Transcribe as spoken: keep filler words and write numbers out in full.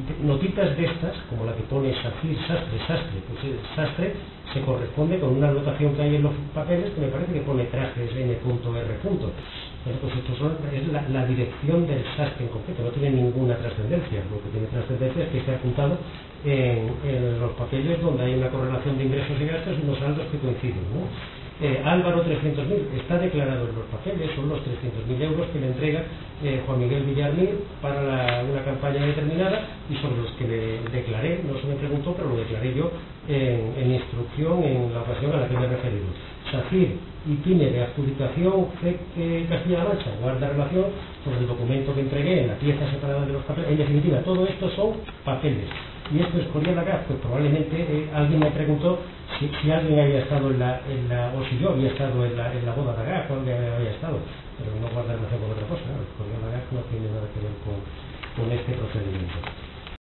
notitas de estas, como la que pone Safir, Sastre, Sastre, pues el Sastre se corresponde con una anotación que hay en los papeles que me parece que pone trajes N R. Bueno, pues esto son, es la, la dirección del Sastre en concreto, no tiene ninguna trascendencia. Lo que tiene trascendencia es que esté apuntado en, en los papeles donde hay una correlación de ingresos y gastos y unos saldos que coinciden, ¿no? Eh, Álvaro trescientos mil está declarado en los papeles, son los trescientos mil euros que le entrega eh, Juan Miguel Villarmir para la, una campaña determinada y sobre los que le declaré, no se me preguntó, pero lo declaré yo en, en instrucción en la ocasión a la que me he referido. Safir y Pine de adjudicación C E Castilla-La Mancha guarda relación con el documento que entregué en la pieza separada de los papeles. En definitiva, todo esto son papeles. Y esto es Escorial Agaz, pues probablemente eh, alguien me preguntó si, si alguien había estado en la, en la, o si yo había estado en la, en la boda de Agaz, o alguien había estado, pero no guarda relación con otra cosa, ¿no? Escorial Agaz no tiene nada que ver con, con este procedimiento.